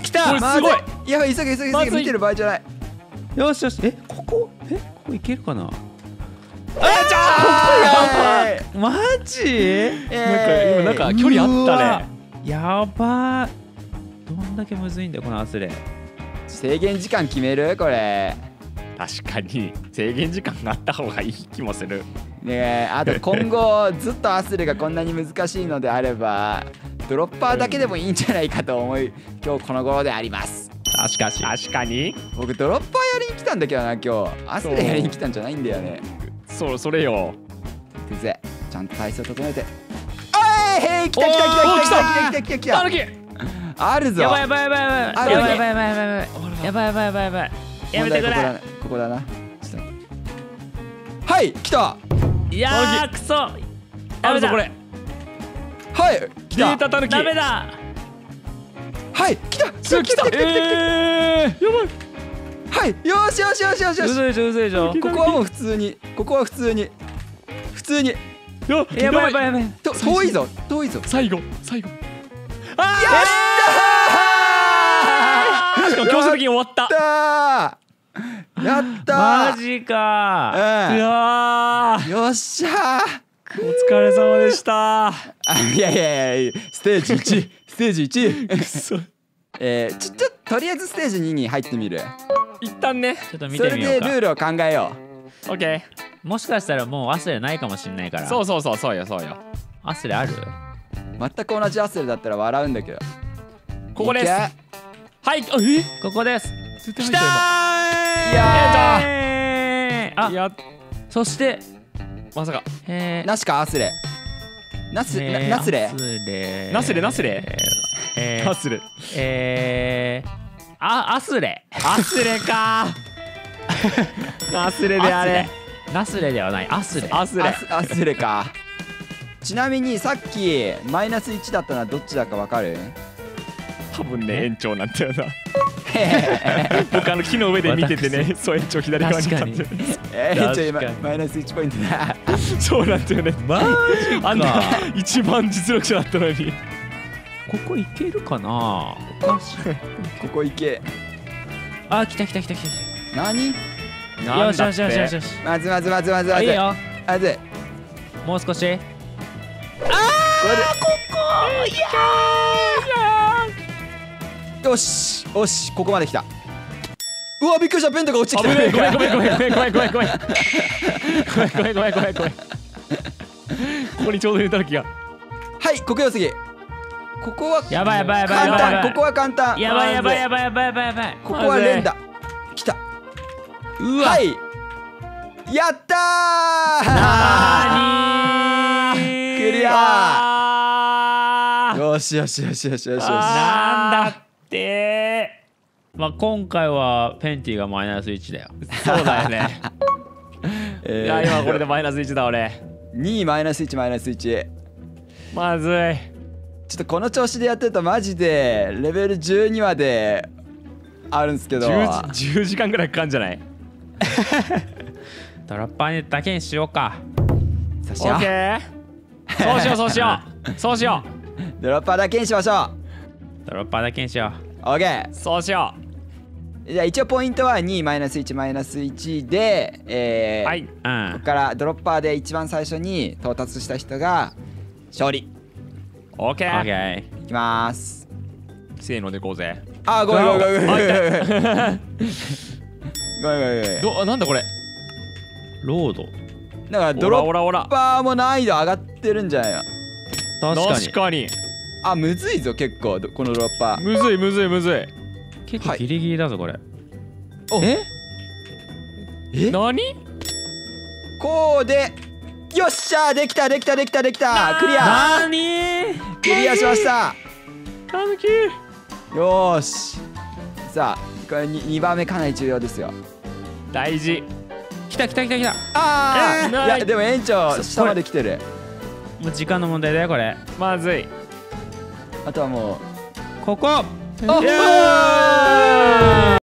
来た。 すごい。 やばい、急げ急げ急げ、見てる場合じゃない。 よしよし。ここいけるかな。 あーじゃマジ？ ーなんか距離あったね。 やばー。どんだけむずいんだよこのアスレ。 制限時間決めるこれ。 確かに制限時間があった方がいい気もする。 ねえ、あと今後ずっとアスレがこんなに難しいのであればドロッパーだけでもいいんじゃないかと思い、今日この頃であります。 確かに。 僕ドロッパーやりに来たんだけどな、今日アスレやりに来たんじゃないんだよね。 それよ。 行くぜ、ちゃんと体勢整えて。おい、へい、来た来た来た来た来た来た来た来た。 たぬき。 あるぞ。 やばいやばいやばいやばいやばいやばいやばいやばいやばいやばいやばいやばい。やめてくれ。 ここだな。ちょっとはい、来た。 いやー、くそ。 あるぞこれ。 はい来た。 データたぬき。 ダメだ。 はい来た。 来た。やばい。 はい、よしよしよしよしよし。 嘘でしょ嘘でしょ。 ここはもう普通に、ここは普通にやばいやばいやばい。 遠いぞ遠いぞ。 最後。 やしかも強制的に終わった。 やったマジかいやー。よっしゃー。 お疲れ様でした。 いやいやいや、ステージ1ステージ1。 くそ。 とりあえずステージ2に入ってみる。 一旦ね。 ちょっと見それてみようか。 でルールを考えよオッケもしかしたらもうアスレないかもしんないから。 ー。そうよ。 アスレある？ う。全く同じアスレだったら笑うんだけど。 ここです。 いけ。 はい。 ここです。 来たー。 いやあ、 やそしてまさか。 なしかアスレ。ナスレ。 ナスレ。 アスレ。 アスレ。 アスレか。ナスレであれ。 ナスレではない。アスレ。 アスレか。ちなみにさっきマイナス1だったのはどっちだかわかる？ 多分ね、延長なんだよな。僕木の上で見ててね、そう延長左側にいたんだよね。 マイナス1ポイントだ。 そうなんだよね。 マジか。 あんな一番実力者だったのに。 ここいけるかな。おかしい。 ここ行け。 あ、来た。 何？ よし。 まず。 いいよ。 まず。 もう少し。 よしここまで来た。うわ、びっくりした。ペントが落ちてきた。 ごめん。ここにちょうど入れた時が。 はい、ここよすぎ。ここはやばい。 簡単。ここは簡単。 やばい。 ここは連打。来た。 うわ。 はい。やったー。クリア。よし。 なんだってまあ今回はペンティがマイナス1だよ。 そうだよね。いや、今これでマイナス1だ俺。 2マイナス1。 まずい。 ちょっとこの調子でやってるとマジでレベル12まであるんですけど、 10時間ぐらいかかんじゃない？ ドロッパーだけにしようか。 そうしオッケー。そうしよう。 ドロッパーだけにしましょドロッパーだけにしよう。 OK。 そうしよじゃあ一応ポイントは2マイナス1で、 う。はい。 う。 ここからドロッパーで一番最初に到達した人が勝利。 オッケー。 オッケー。 いきまーす。 せーのでいこうぜ。 あー、ごめん。 なんだこれ。 ロード。 だからドロッオラ。 パーも難易度上がってるんじゃないの？ 確かに。 あ、むずいぞ結構このドロッパー。 むずい。 結構ギリギリだぞこれ。 おえ？ 何？ こうで、よっしゃー、できた。クリア。 なに？ クリアしました。 たぬき。 よーし。さあ、これ2番目かなり重要ですよ。 大事。 来た。 あー、 ないいやでも園長下まで来てる。 もう時間の問題だよこれ。 まずい。 あとはもうここ。 おっ、 イエーイ。